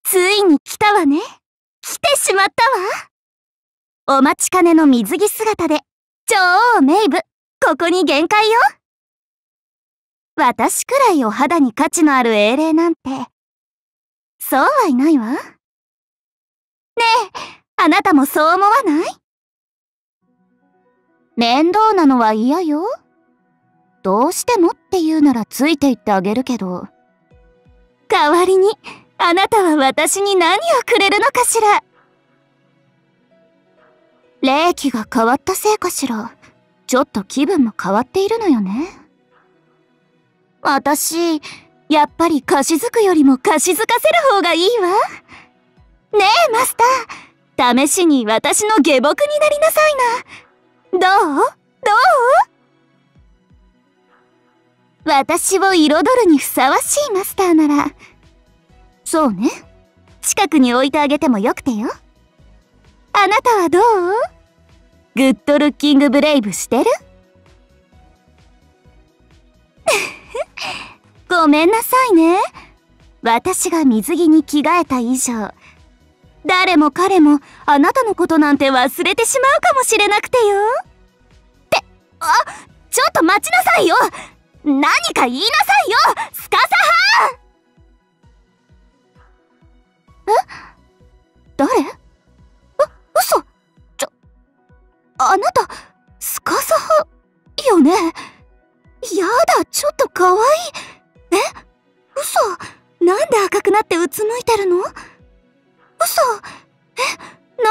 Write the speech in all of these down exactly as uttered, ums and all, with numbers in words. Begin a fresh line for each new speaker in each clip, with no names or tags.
ついに来たわね。来てしまったわ。お待ちかねの水着姿で、女王メイブ、ここに限界よ。私くらいお肌に価値のある英霊なんて、そうはいないわ。ねえ、あなたもそう思わない？面倒なのは嫌よ。どうしてもって言うならついていってあげるけど。代わりに、あなたは私に何をくれるのかしら。霊気が変わったせいかしら。ちょっと気分も変わっているのよね。私、やっぱり貸し付くよりも貸し付かせる方がいいわ。ねえ、マスター。試しに私の下僕になりなさいな。どう？どう？私を彩るにふさわしいマスターなら、そうね。近くに置いてあげてもよくてよ。あなたはどう？グッドルッキングブレイブしてる？ごめんなさいね。私が水着に着替えた以上、誰も彼もあなたのことなんて忘れてしまうかもしれなくてよ。って、あ、ちょっと待ちなさいよ。何か言いなさいよ、スカサハ！え？誰？う、嘘！ちょ、あなた、スカサハよね？やだ、ちょっとかわいい。え？嘘？なんで赤くなってうつむいてるの？嘘？え、何？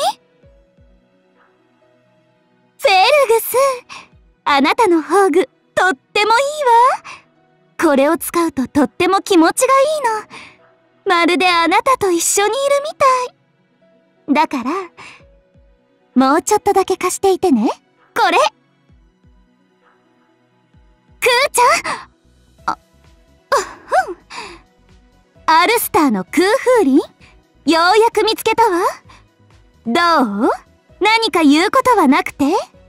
フェルグス、あなたの宝具、とってもいいわ。これを使うととっても気持ちがいいの。まるであなたと一緒にいるみたい。だから、もうちょっとだけ貸していてね。これ！クーちゃん！あ、あ、ふん。アルスターの空風鈴？ようやく見つけたわ。どう？何か言うことはなくて？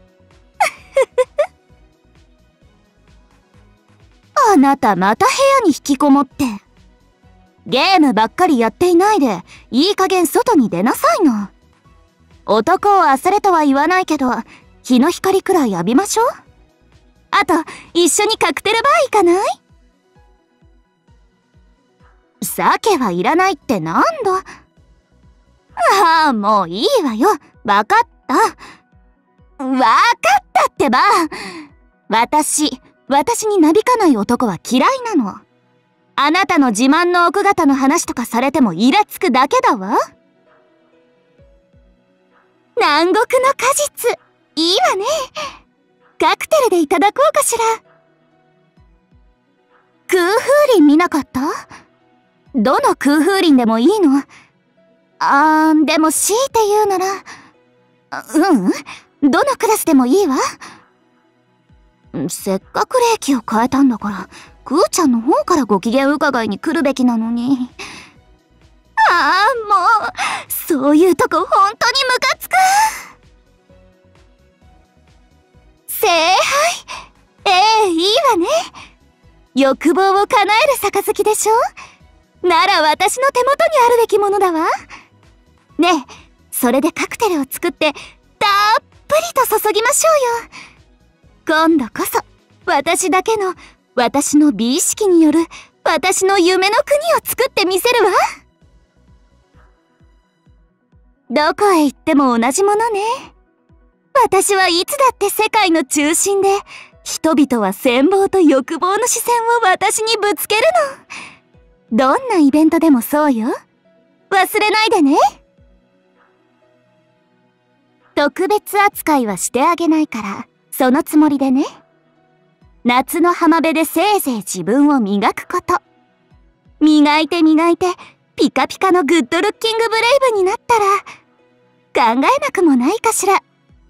あなたまた部屋に引きこもって。ゲームばっかりやっていないで、いい加減外に出なさいな。男をあされとは言わないけど、日の光くらい浴びましょう。あと、一緒にカクテルバー行かない？酒はいらないってなんだ。ああ、もういいわよ。わかった。わかったってば。私、私になびかない男は嫌いなの。あなたの自慢の奥方の話とかされてもイラつくだけだわ。南国の果実、いいわね。カクテルでいただこうかしら。空風鈴見なかった？どの空風鈴でもいいの？あー、でも強いて言うなら、うん、どのクラスでもいいわ。せっかく霊気を変えたんだから、クーちゃんの方からご機嫌伺いに来るべきなのに。ああ、もう、そういうとこ本当にムカつく。聖杯、ええ、いいわね。欲望を叶える杯でしょ？なら私の手元にあるべきものだわ。ねえ、それでカクテルを作ってたっぷりと注ぎましょうよ。今度こそ私だけの、私の美意識による私の夢の国を作ってみせるわ。どこへ行っても同じものね。私はいつだって世界の中心で、人々は羨望と欲望の視線を私にぶつけるの。どんなイベントでもそうよ。忘れないでね。特別扱いはしてあげないから、そのつもりでね。夏の浜辺でせいぜい自分を磨くこと。磨いて磨いて、ピカピカのグッドルッキングブレイブになったら、考えなくもないかしら。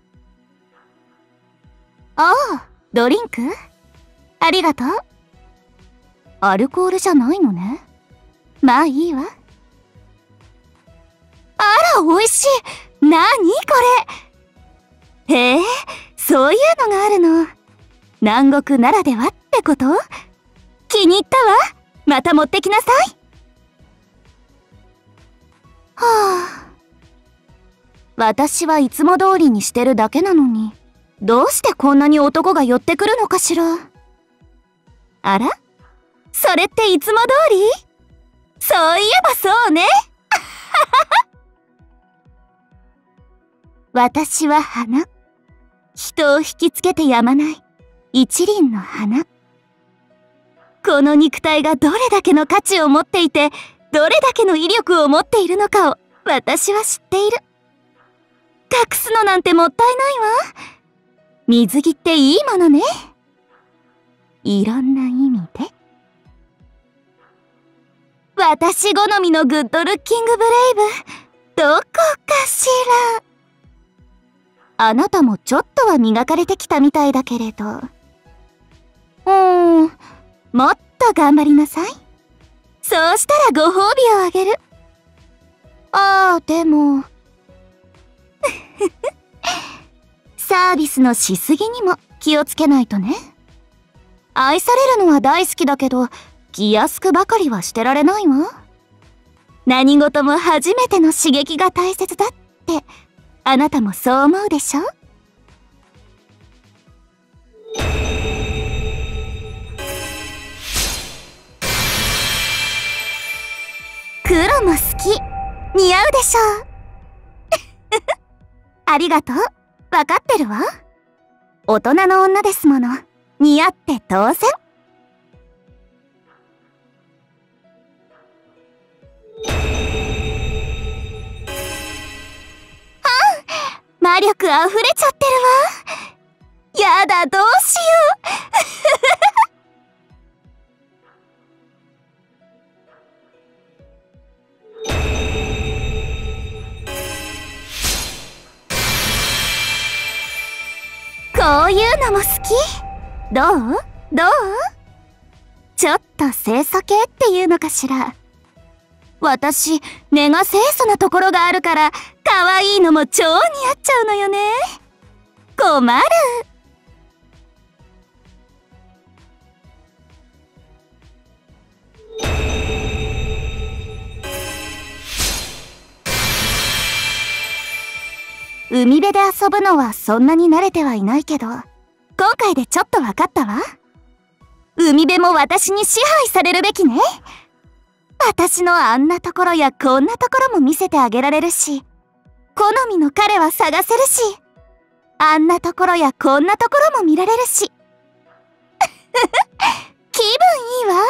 ああ、ドリンク？ありがとう。アルコールじゃないのね。まあいいわ。あら、美味しい。なにこれ。へえ、そういうのがあるの。南国ならではってこと？気に入ったわ。また持ってきなさい。 はあ。私はいつも通りにしてるだけなのに、どうしてこんなに男が寄ってくるのかしら。あら？それっていつも通り？そういえばそうね。私は花。人を引きつけてやまない一輪の花。この肉体がどれだけの価値を持っていて、どれだけの威力を持っているのかを私は知っている。隠すのなんてもったいないわ。水着っていいものね。いろんな意味で。私好みのグッドルッキングブレイブ、どこかしら。あなたもちょっとは磨かれてきたみたいだけれど。うーん、もっと頑張りなさい。そうしたらご褒美をあげる。ああ、でも。サービスのしすぎにも気をつけないとね。愛されるのは大好きだけど、気安くばかりはしてられないわ。何事も初めての刺激が大切だって、あなたもそう思うでしょ？黒も好き。似合うでしょう。ありがとう。わかってるわ。大人の女ですもの。似合って当然。魔力溢れちゃってるわ。やだ、どうしよう。こういうのも好き。どう？どう？ちょっと清楚系っていうのかしら。私、根が清楚なところがあるから、可愛いのも超似合っちゃうのよね。困る。海辺で遊ぶのはそんなに慣れてはいないけど、今回でちょっと分かったわ。海辺も私に支配されるべきね。私のあんなところやこんなところも見せてあげられるし、好みの彼は探せるし、あんなところやこんなところも見られるし。気分いいわ。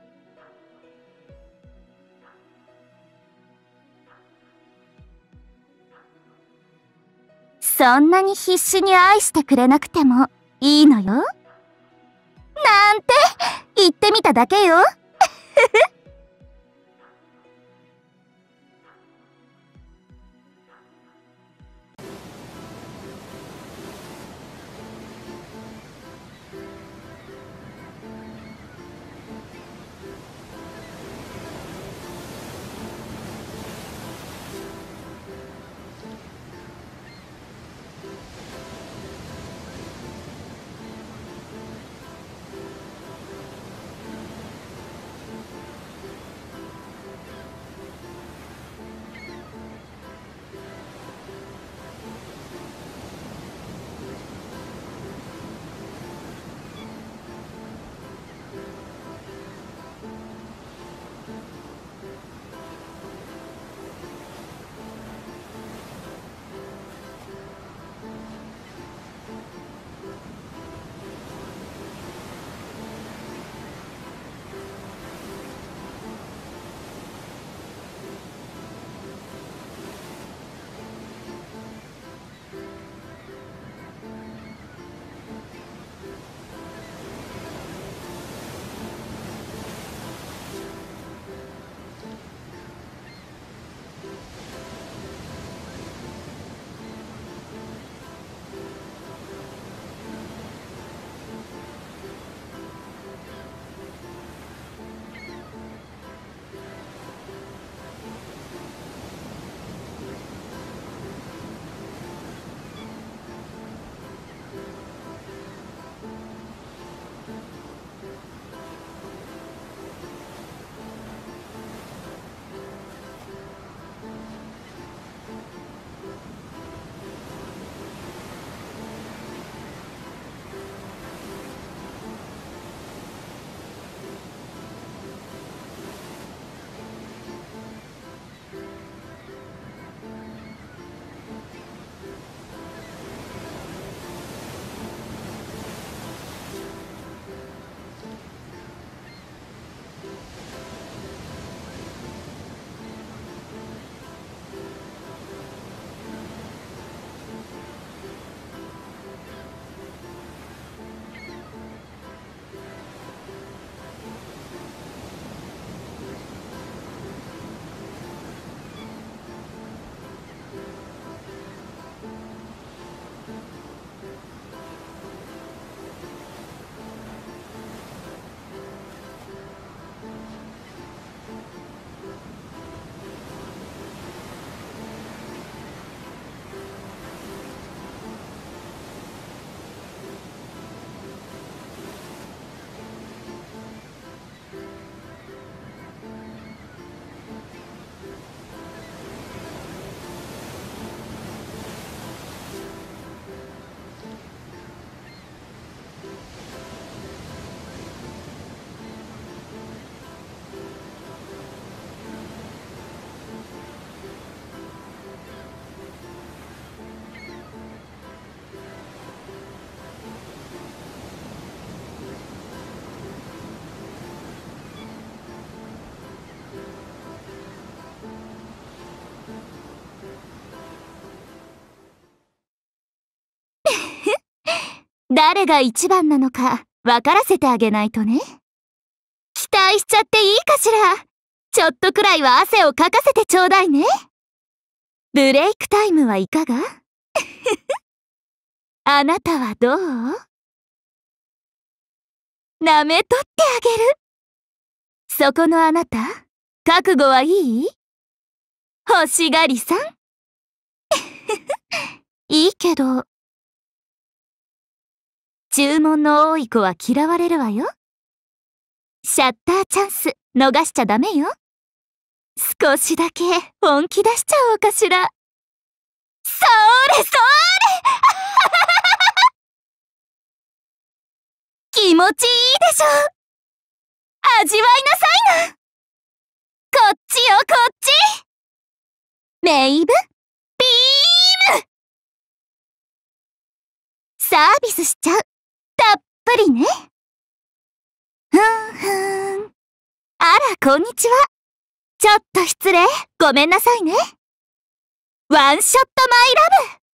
そんなに必死に愛してくれなくてもいいのよ。なんて言ってみただけよ。 誰が一番なのか分からせてあげないとね。期待しちゃっていいかしら。ちょっとくらいは汗をかかせてちょうだいね。ブレイクタイムはいかが？あなたはどう？舐めとってあげる。そこのあなた、覚悟はいい？欲しがりさん。いいけど、注文の多い子は嫌われるわよ。シャッターチャンス逃しちゃダメよ。少しだけ本気出しちゃおうかしら。そーれそーれ気持ちいいでしょ。味わいなさいな。こっちよこっち。メイブビーム。サービスしちゃう。たっぷりね。ふんふん。あら、こんにちは。ちょっと失礼。ごめんなさいね。ワンショットマイラブ。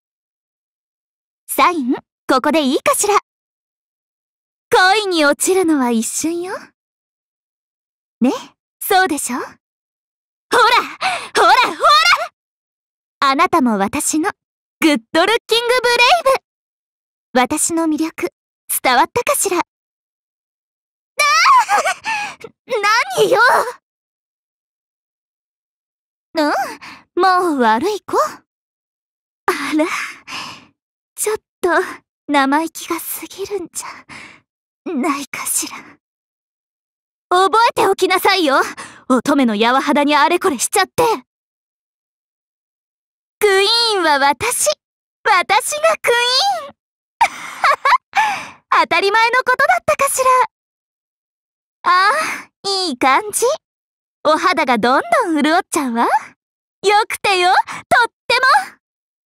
サイン、ここでいいかしら。恋に落ちるのは一瞬よ。ね、そうでしょ？ほら、ほら、ほら！あなたも私のグッドルッキングブレイブ。私の魅力、伝わったかしら？ああ！何よ！うん？もう悪い子？あら、ちょっと生意気が過ぎるんじゃないかしら。覚えておきなさいよ。乙女の柔肌にあれこれしちゃって。クイーンは私。私がクイーン。当たり前のことだったかしら。ああ、いい感じ。お肌がどんどん潤っちゃうわ。よくてよ、とっても。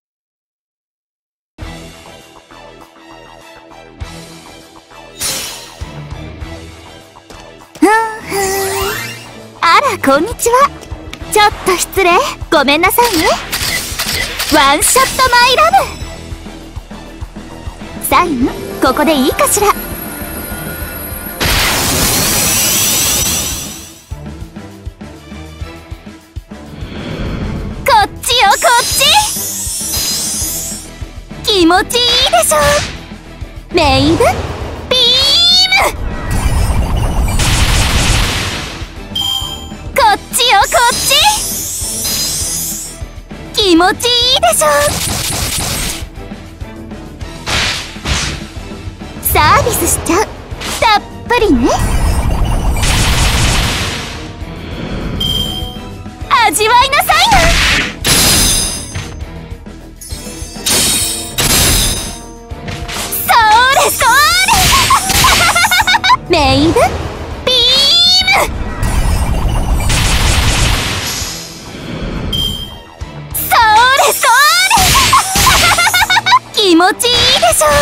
ふんふん。あら、こんにちは。ちょっと失礼。ごめんなさいね。ワンショットマイラブ。サイン、ここでいいかしら。こっちよ、こっち。気持ちいいでしょ。メイブビーム。こっちよ、こっち。気持ちいいでしょ。サービスしちゃう。たっぷりね。味わいなさいな。そーれそーれ。メイブビーム。そーれそーれ。気持ちいいでしょ。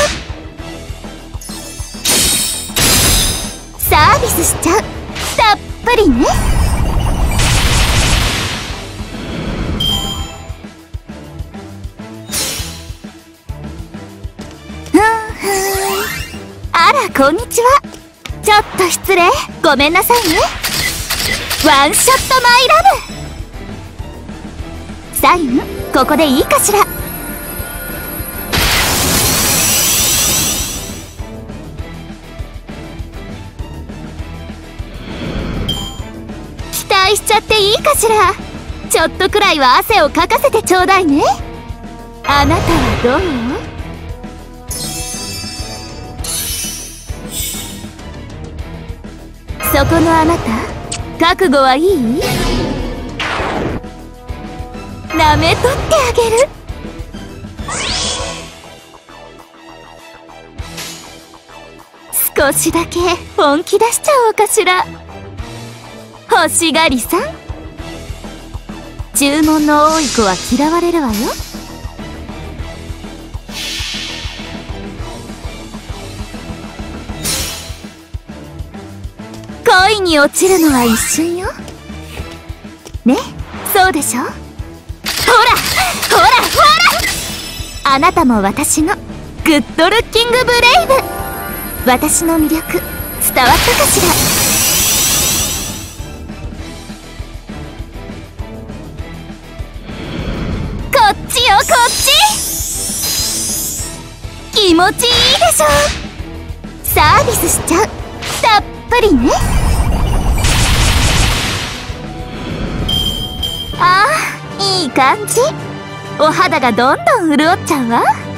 サービスしちゃう。たっぷりね。ふんふん。あら、こんにちは。ちょっと失礼。ごめんなさいね。ワンショットマイラブ。サイン、ここでいいかしら。期待しちゃっていいかしら。ちょっとくらいは汗をかかせてちょうだいね。あなたはどう？そこのあなた、覚悟はいい？舐めとってあげる。少しだけ本気出しちゃおうかしら。欲しがりさん。注文の多い子は嫌われるわよ。恋に落ちるのは一瞬よ。ね、そうでしょ。ほらほらほら。あなたも私のググッドルッキングブレイブ。私の魅力伝わったかしら。こっちよこっち。気持ちいいでしょ。サービスしちゃう。たっぷりね。ああ、いい感じ。お肌がどんどん潤っちゃうわ。